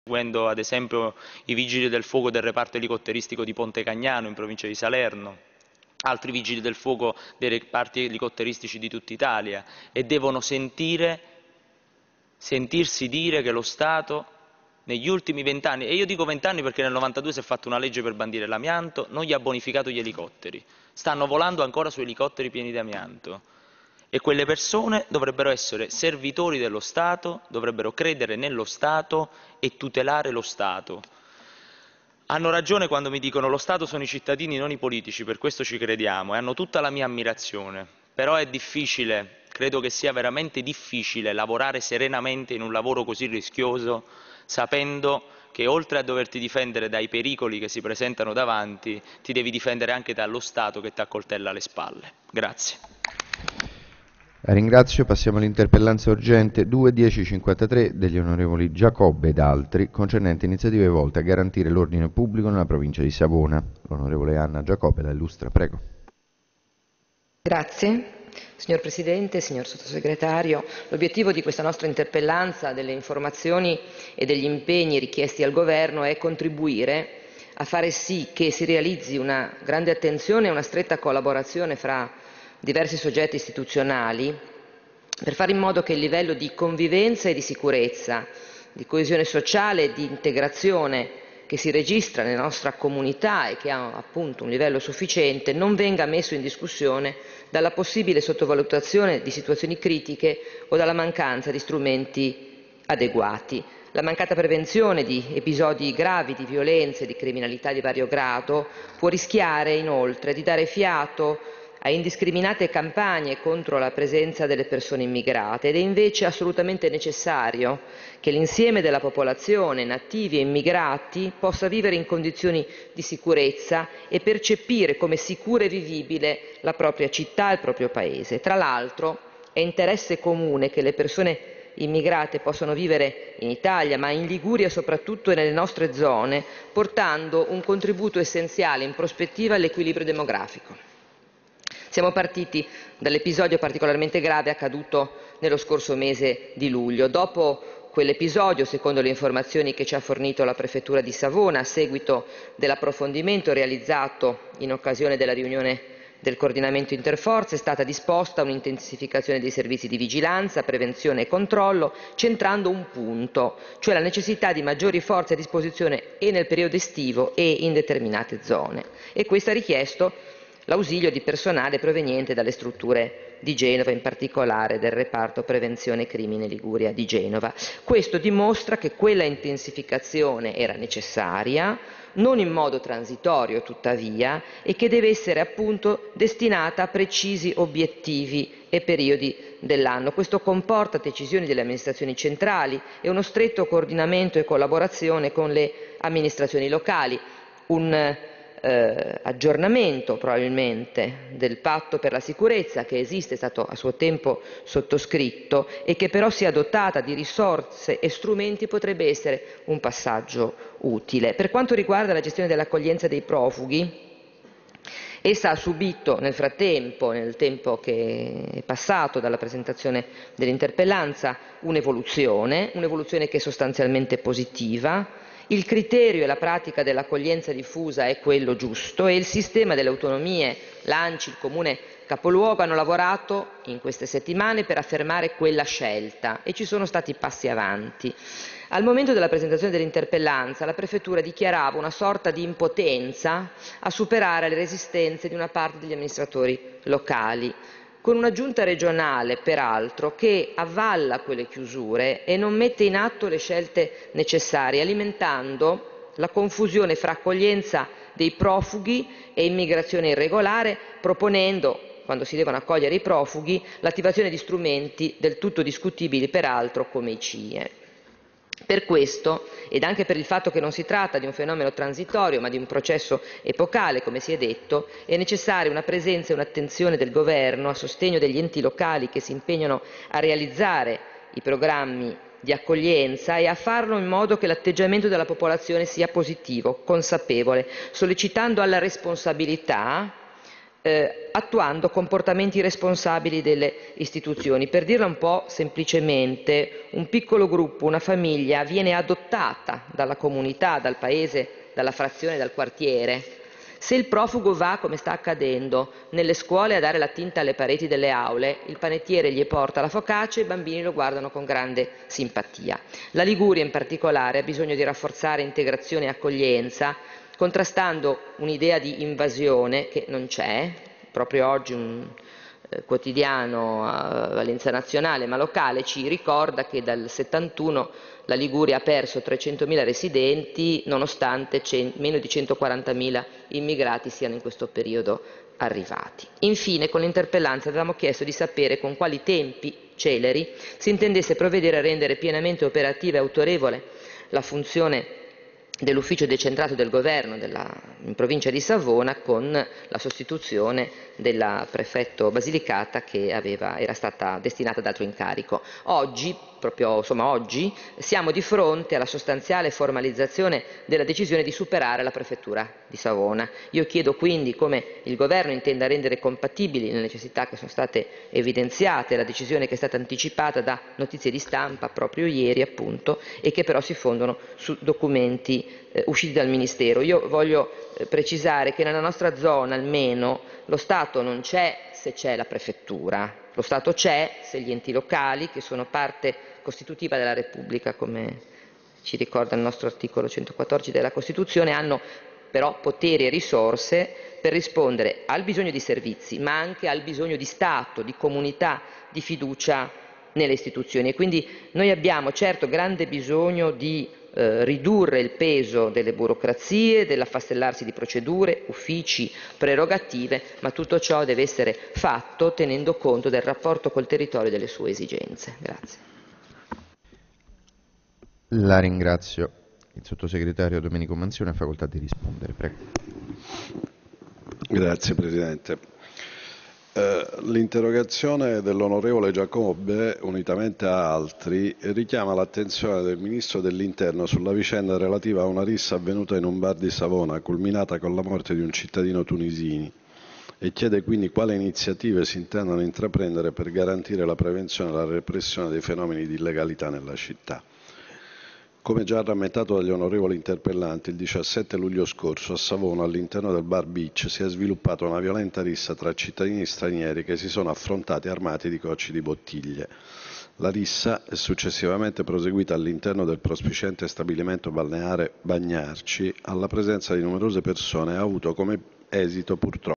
seguendo ad esempio i vigili del fuoco del reparto elicotteristico di Ponte Cagnano in provincia di Salerno, altri vigili del fuoco dei reparti elicotteristici di tutta Italia, e devono sentirsi dire che lo Stato negli ultimi 20 anni, e io dico 20 anni perché nel 92 si è fatta una legge per bandire l'amianto, non gli ha bonificato gli elicotteri, stanno volando ancora su elicotteri pieni di amianto. E quelle persone dovrebbero essere servitori dello Stato, dovrebbero credere nello Stato e tutelare lo Stato. Hanno ragione quando mi dicono lo Stato sono i cittadini, non i politici, per questo ci crediamo e hanno tutta la mia ammirazione. Però è difficile, credo che sia veramente difficile lavorare serenamente in un lavoro così rischioso, sapendo che oltre a doverti difendere dai pericoli che si presentano davanti, ti devi difendere anche dallo Stato che ti accoltella alle spalle. Grazie. La ringrazio. Passiamo all'interpellanza urgente 2-1053 degli onorevoli Giacobbe ed altri, concernente iniziative volte a garantire l'ordine pubblico nella provincia di Savona. L'onorevole Anna Giacobbe la illustra, prego. Grazie. Signor Presidente, signor Sottosegretario, l'obiettivo di questa nostra interpellanza, delle informazioni e degli impegni richiesti al Governo è contribuire a fare sì che si realizzi una grande attenzione e una stretta collaborazione fra diversi soggetti istituzionali per fare in modo che il livello di convivenza e di sicurezza, di coesione sociale e di integrazione che si registra nella nostra comunità e che ha appunto un livello sufficiente non venga messo in discussione dalla possibile sottovalutazione di situazioni critiche o dalla mancanza di strumenti adeguati. La mancata prevenzione di episodi gravi di violenza e di criminalità di vario grado può rischiare inoltre di dare fiato a indiscriminate campagne contro la presenza delle persone immigrate ed è invece assolutamente necessario che l'insieme della popolazione, nativi e immigrati, possa vivere in condizioni di sicurezza e percepire come sicura e vivibile la propria città e il proprio paese. Tra l'altro è interesse comune che le persone immigrate possano vivere in Italia, ma in Liguria soprattutto e nelle nostre zone, portando un contributo essenziale in prospettiva all'equilibrio demografico. Siamo partiti dall'episodio particolarmente grave accaduto nello scorso mese di luglio. Dopo quell'episodio, secondo le informazioni che ci ha fornito la Prefettura di Savona, a seguito dell'approfondimento realizzato in occasione della riunione del coordinamento interforze, è stata disposta un'intensificazione dei servizi di vigilanza, prevenzione e controllo, centrando un punto, cioè la necessità di maggiori forze a disposizione e nel periodo estivo e in determinate zone. E questo ha richiesto l'ausilio di personale proveniente dalle strutture di Genova, in particolare del reparto prevenzione crimine Liguria di Genova. Questo dimostra che quella intensificazione era necessaria, non in modo transitorio tuttavia, e che deve essere appunto destinata a precisi obiettivi e periodi dell'anno. Questo comporta decisioni delle amministrazioni centrali e uno stretto coordinamento e collaborazione con le amministrazioni locali, un aggiornamento probabilmente del patto per la sicurezza che esiste, è stato a suo tempo sottoscritto e che però sia dotata di risorse e strumenti potrebbe essere un passaggio utile. Per quanto riguarda la gestione dell'accoglienza dei profughi, essa ha subito nel frattempo, nel tempo che è passato dalla presentazione dell'interpellanza, un'evoluzione che è sostanzialmente positiva. Il criterio e la pratica dell'accoglienza diffusa è quello giusto e il sistema delle autonomie, l'ANCI, il Comune capoluogo hanno lavorato in queste settimane per affermare quella scelta e ci sono stati passi avanti. Al momento della presentazione dell'interpellanza la Prefettura dichiarava una sorta di impotenza a superare le resistenze di una parte degli amministratori locali, con una giunta regionale, peraltro, che avvalla quelle chiusure e non mette in atto le scelte necessarie, alimentando la confusione fra accoglienza dei profughi e immigrazione irregolare, proponendo, quando si devono accogliere i profughi, l'attivazione di strumenti del tutto discutibili, peraltro, come i CIE. Per questo, ed anche per il fatto che non si tratta di un fenomeno transitorio ma di un processo epocale, come si è detto, è necessaria una presenza e un'attenzione del Governo a sostegno degli enti locali che si impegnano a realizzare i programmi di accoglienza e a farlo in modo che l'atteggiamento della popolazione sia positivo, consapevole, sollecitando alla responsabilità attuando comportamenti responsabili delle istituzioni. Per dirla un po' semplicemente, un piccolo gruppo, una famiglia, viene adottata dalla comunità, dal paese, dalla frazione, dal quartiere. Se il profugo va, come sta accadendo, nelle scuole a dare la tinta alle pareti delle aule, il panettiere gli porta la focaccia e i bambini lo guardano con grande simpatia. La Liguria in particolare ha bisogno di rafforzare integrazione e accoglienza, contrastando un'idea di invasione che non c'è. Proprio oggi un quotidiano a valenza nazionale ma locale ci ricorda che dal 71 la Liguria ha perso 300.000 residenti nonostante meno di 140.000 immigrati siano in questo periodo arrivati. Infine, con l'interpellanza avevamo chiesto di sapere con quali tempi celeri si intendesse provvedere a rendere pienamente operativa e autorevole la funzione dell'ufficio decentrato del governo in provincia di Savona con la sostituzione della prefetto Basilicata che era stata destinata ad altro incarico. Oggi, oggi, siamo di fronte alla sostanziale formalizzazione della decisione di superare la prefettura di Savona. Io chiedo quindi come il governo intenda rendere compatibili le necessità che sono state evidenziate, la decisione che è stata anticipata da notizie di stampa proprio ieri appunto e che però si fondano su documenti usciti dal Ministero. Io voglio precisare che nella nostra zona almeno lo Stato non c'è se c'è la prefettura, lo Stato c'è se gli enti locali, che sono parte costitutiva della Repubblica, come ci ricorda il nostro articolo 114 della Costituzione, hanno però poteri e risorse per rispondere al bisogno di servizi, ma anche al bisogno di Stato, di comunità, di fiducia nelle istituzioni. E quindi noi abbiamo certo grande bisogno di ridurre il peso delle burocrazie, dell'affastellarsi di procedure, uffici, prerogative, ma tutto ciò deve essere fatto tenendo conto del rapporto col territorio e delle sue esigenze. Grazie. La ringrazio. Il sottosegretario Domenico Manzione ha facoltà di rispondere. Prego. Grazie Presidente. L'interrogazione dell'onorevole Giacobbe, unitamente a altri, richiama l'attenzione del Ministro dell'Interno sulla vicenda relativa a una rissa avvenuta in un bar di Savona, culminata con la morte di un cittadino tunisini, e chiede quindi quali iniziative si intendano intraprendere per garantire la prevenzione e la repressione dei fenomeni di illegalità nella città. Come già rammentato dagli onorevoli interpellanti, il 17 luglio scorso a Savona, all'interno del bar Beach, si è sviluppata una violenta rissa tra cittadini stranieri che si sono affrontati armati di cocci di bottiglie. La rissa è successivamente proseguita all'interno del prospiciente stabilimento balneare Bagnarci, alla presenza di numerose persone e ha avuto come esito purtroppo